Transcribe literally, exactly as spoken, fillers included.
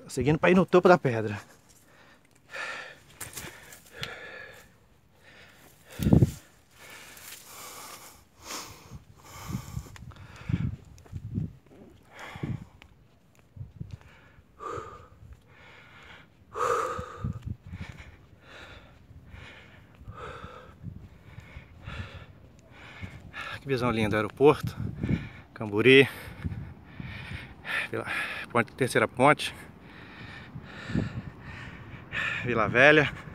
Tô seguindo pra ir no topo da pedra. Que visão linda do aeroporto, Camburi, Vila, ponte, terceira ponte, Vila Velha.